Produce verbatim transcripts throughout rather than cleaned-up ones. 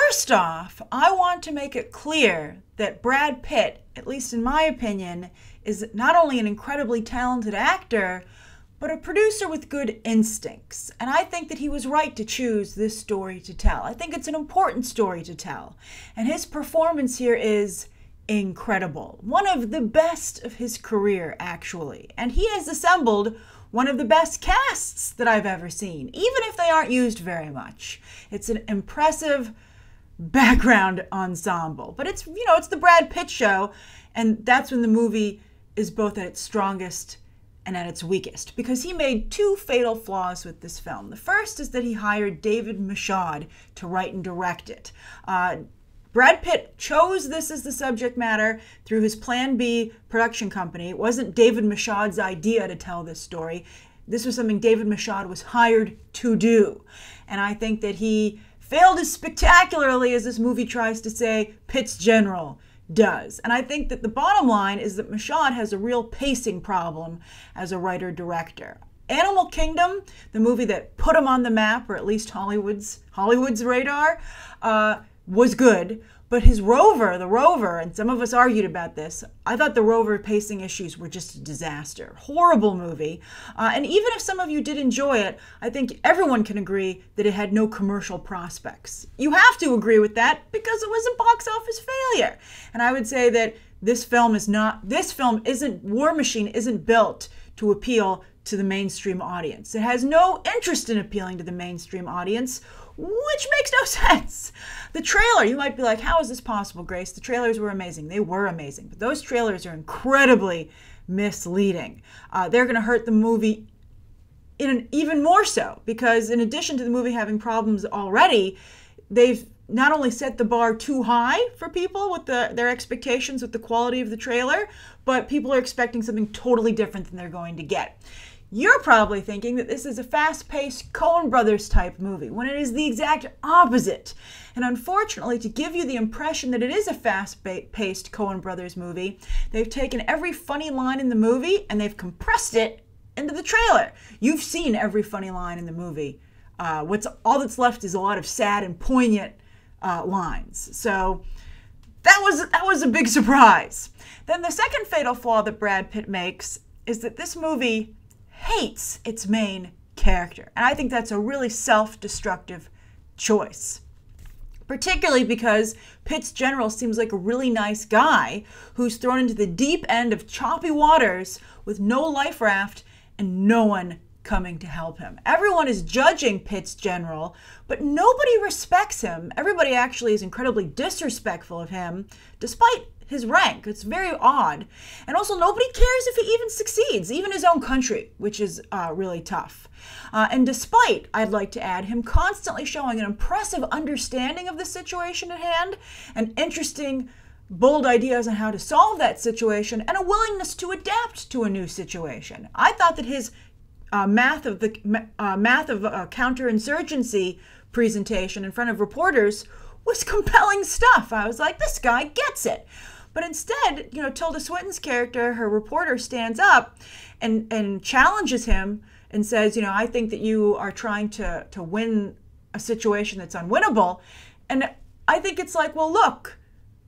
First off, I want to make it clear that Brad Pitt, at least in my opinion, is not only an incredibly talented actor, but a producer with good instincts. And I think that he was right to choose this story to tell. I think it's an important story to tell. And his performance here is incredible. One of the best of his career, actually. And he has assembled one of the best casts that I've ever seen, even if they aren't used very much. It's an impressive background ensemble. But it's, you know, it's the Brad Pitt show, and that's when the movie is both at its strongest and at its weakest, because he made two fatal flaws with this film. The first is that he hired David Michod to write and direct it. Uh, Brad Pitt chose this as the subject matter through his Plan B production company. It wasn't David Michod's idea to tell this story. This was something David Michod was hired to do. And I think that he failed as spectacularly as this movie tries to say Pitt's General does. And I think that the bottom line is that Michod has a real pacing problem as a writer-director. Animal Kingdom, the movie that put him on the map, or at least Hollywood's Hollywood's radar, uh, was good. But his Rover, the Rover, and some of us argued about this, I thought the Rover pacing issues were just a disaster. Horrible movie. Uh, and even if some of you did enjoy it, I think everyone can agree that it had no commercial prospects. You have to agree with that because it was a box office failure. And I would say that this film is not, this film isn't, War Machine isn't built to appeal to the mainstream audience. It has no interest in appealing to the mainstream audience, which makes no sense. The trailer, you might be like, how is this possible, Grace? The trailers were amazing. They were amazing. But those trailers are incredibly misleading. Uh, they're going to hurt the movie in an, even more so, because in addition to the movie having problems already, they've not only set the bar too high for people with the, their expectations with the quality of the trailer, but people are expecting something totally different than they're going to get. You're probably thinking that this is a fast-paced Coen Brothers type movie, when it is the exact opposite. And unfortunately, to give you the impression that it is a fast-paced Coen Brothers movie, they've taken every funny line in the movie and they've compressed it into the trailer. You've seen every funny line in the movie. Uh, what's all that's left is a lot of sad and poignant uh, lines. So that was that was a big surprise. Then the second fatal flaw that Brad Pitt makes is that this movie hates its main character. And I think that's a really self-destructive choice. Particularly because Pitt's General seems like a really nice guy who's thrown into the deep end of choppy waters with no life raft and no one coming to help him. Everyone is judging Pitt's General, but nobody respects him. Everybody actually is incredibly disrespectful of him, despite his rank. It's very odd. And also, nobody cares if he even succeeds, even his own country, which is uh, really tough. Uh, and despite, I'd like to add, him constantly showing an impressive understanding of the situation at hand, and interesting, bold ideas on how to solve that situation, and a willingness to adapt to a new situation. I thought that his uh, math of the uh, math of uh, counterinsurgency presentation in front of reporters was compelling stuff. I was like, this guy gets it. But instead, you know, Tilda Swinton's character, her reporter, stands up and, and challenges him and says, you know, I think that you are trying to, to win a situation that's unwinnable. And I think it's like, well, look,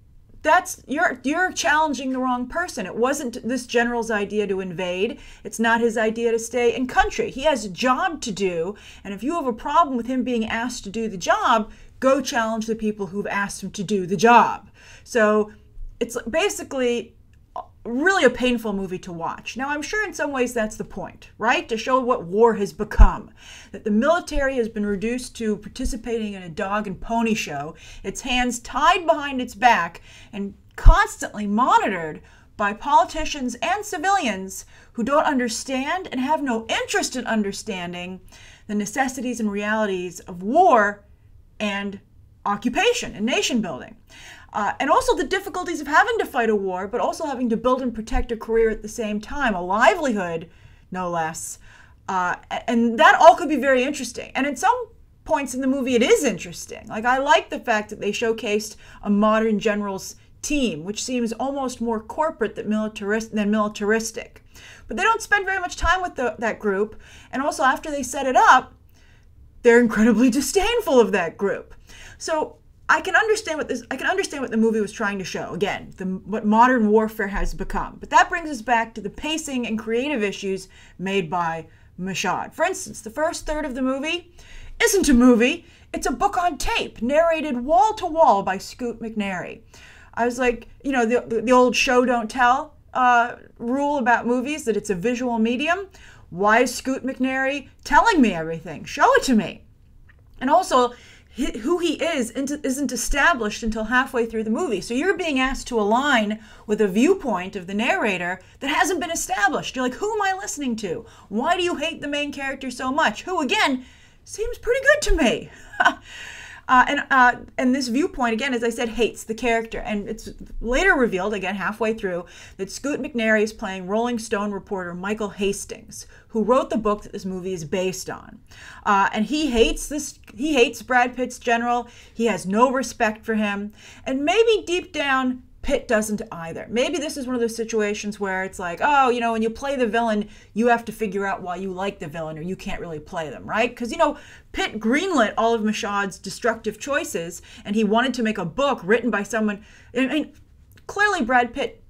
that's you're you're challenging the wrong person. It wasn't this general's idea to invade. It's not his idea to stay in country. He has a job to do. And if you have a problem with him being asked to do the job, go challenge the people who've asked him to do the job. So it's basically really a painful movie to watch. Now, I'm sure in some ways that's the point, right? To show what war has become. That the military has been reduced to participating in a dog and pony show, its hands tied behind its back, and constantly monitored by politicians and civilians who don't understand and have no interest in understanding the necessities and realities of war and occupation and nation building. Uh, and also the difficulties of having to fight a war, but also having to build and protect a career at the same time, a livelihood, no less. Uh, and that all could be very interesting. And at some points in the movie, it is interesting. Like, I like the fact that they showcased a modern general's team, which seems almost more corporate than, militarist, than militaristic. But they don't spend very much time with the, that group. And also, after they set it up, they're incredibly disdainful of that group. So I can understand what this I can understand what the movie was trying to show. Again, the what modern warfare has become. But that brings us back to the pacing and creative issues made by Michod. For instance, the first third of the movie isn't a movie. It's a book on tape, narrated wall to wall by Scoot McNairy. I was like, you know, the the old show don't tell uh, rule about movies, that it's a visual medium. Why is Scoot McNairy telling me everything? Show it to me. And also, who he is isn't established until halfway through the movie. So you're being asked to align with a viewpoint of the narrator that hasn't been established. You're like, who am I listening to? Why do you hate the main character so much? Who, again, seems pretty good to me. Uh, and uh, and this viewpoint, again, as I said, hates the character. And it's later revealed, again, halfway through, that Scoot McNairy is playing Rolling Stone reporter Michael Hastings, who wrote the book that this movie is based on. Uh, and he hates this. He hates Brad Pitt's general. He has no respect for him. And maybe deep down, Pitt doesn't either. Maybe this is one of those situations where it's like, oh, you know, when you play the villain, you have to figure out why you like the villain, or you can't really play them, right? Because, you know, Pitt greenlit all of Michaud's destructive choices, and he wanted to make a book written by someone. I mean, clearly Brad Pitt,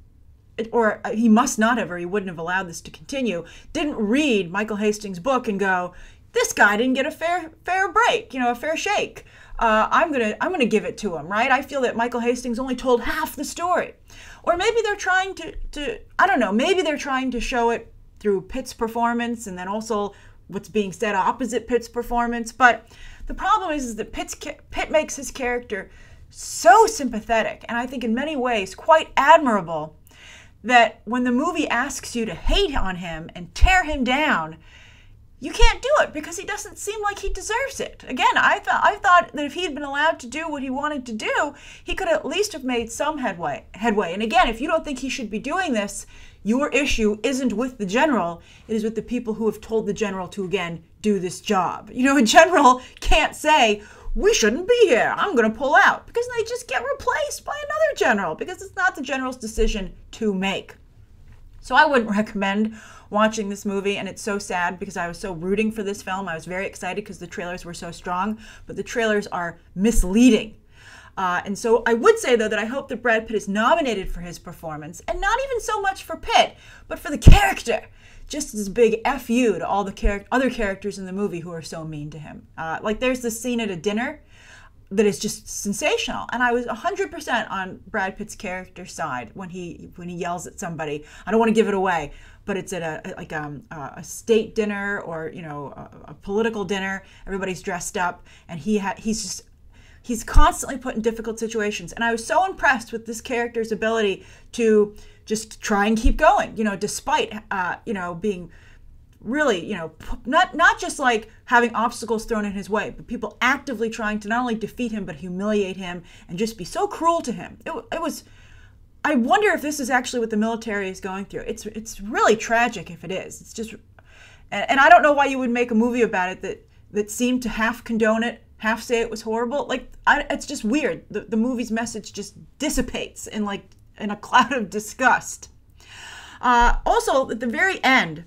or he must not have, or he wouldn't have allowed this to continue, didn't read Michael Hastings' book and go, this guy didn't get a fair fair break, you know, a fair shake. Uh, I'm gonna I'm gonna give it to him, right? I feel that Michael Hastings only told half the story, or maybe they're trying to to I don't know. Maybe they're trying to show it through Pitt's performance, and then also what's being said opposite Pitt's performance. But the problem is, is that Pitt's Pitt makes his character so sympathetic, and I think in many ways quite admirable, that when the movie asks you to hate on him and tear him down, you can't do it because he doesn't seem like he deserves it. Again, I thought I thought that if he'd been allowed to do what he wanted to do, he could at least have made some headway. Headway. And again, if you don't think he should be doing this, your issue isn't with the general. It is with the people who have told the general to, again, do this job. You know, a general can't say, we shouldn't be here, I'm going to pull out, because they just get replaced by another general, because it's not the general's decision to make. So I wouldn't recommend watching this movie, and it's so sad because I was so rooting for this film. I was very excited because the trailers were so strong, but the trailers are misleading. Uh, and so I would say, though, that I hope that Brad Pitt is nominated for his performance, and not even so much for Pitt, but for the character. Just this big F you to all the char- other characters in the movie who are so mean to him. Uh, like there's this scene at a dinner that is just sensational, and I was one hundred percent on Brad Pitt's character side when he when he yells at somebody. I don't want to give it away, but it's at a like um, a state dinner, or you know a, a political dinner. Everybody's dressed up, and he ha- he's just he's constantly put in difficult situations. And I was so impressed with this character's ability to just try and keep going, you know, despite uh, you know being really, you know, not not just like having obstacles thrown in his way, but people actively trying to not only defeat him, but humiliate him and just be so cruel to him. It, it was, I wonder if this is actually what the military is going through. It's it's really tragic if it is. It's just, and, and I don't know why you would make a movie about it that, that seemed to half condone it, half say it was horrible. Like, I, it's just weird. The, the movie's message just dissipates in like, in a cloud of disgust. Uh, also, at the very end,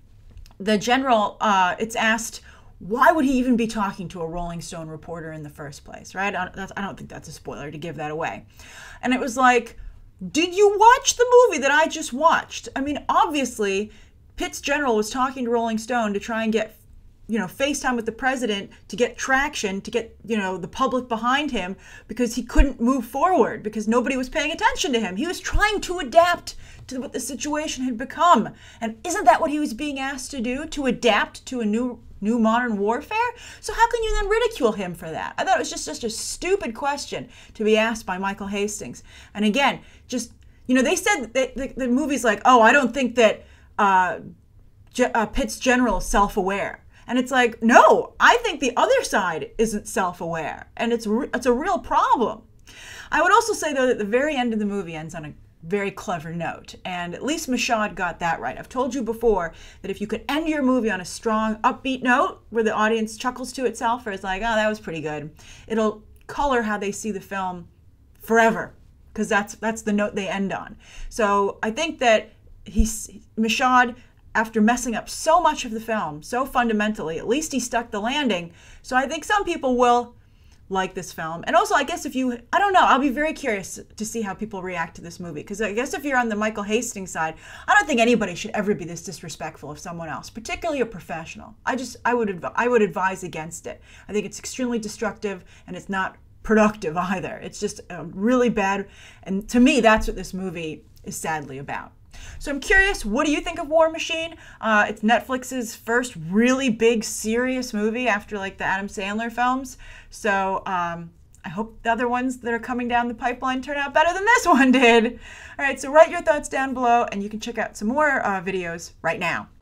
the general, uh, it's asked, why would he even be talking to a Rolling Stone reporter in the first place, right? I don't, that's, I don't think that's a spoiler to give that away. And it was like, did you watch the movie that I just watched? I mean, obviously, Pitt's general was talking to Rolling Stone to try and get, you know, FaceTime with the president to get traction, to get, you know, the public behind him, because he couldn't move forward because nobody was paying attention to him. He was trying to adapt to what the situation had become. And isn't that what he was being asked to do? To adapt to a new new modern warfare? So how can you then ridicule him for that? I thought it was just such a stupid question to be asked by Michael Hastings. And again, just, you know, they said that the, the movie's like, oh, I don't think that uh, Ge- uh, Pitt's general is self-aware. And it's like, no, I think the other side isn't self-aware. And it's re- it's a real problem. I would also say, though, that the very end of the movie ends on a very clever note. And at least Michod got that right. I've told you before that if you could end your movie on a strong, upbeat note where the audience chuckles to itself or is like, oh, that was pretty good, it'll color how they see the film forever, because that's that's the note they end on. So I think that he's Michod, after messing up so much of the film, so fundamentally, at least he stuck the landing. So I think some people will like this film. And also, I guess if you, I don't know, I'll be very curious to see how people react to this movie. Because I guess if you're on the Michael Hastings side, I don't think anybody should ever be this disrespectful of someone else, particularly a professional. I just, I would, adv- I would advise against it. I think it's extremely destructive, and it's not productive either. It's just uh, really bad. And to me, that's what this movie is sadly about. So I'm curious, what do you think of War Machine? Uh, it's Netflix's first really big, serious movie after like the Adam Sandler films. So um, I hope the other ones that are coming down the pipeline turn out better than this one did. All right, so write your thoughts down below, and you can check out some more uh, videos right now.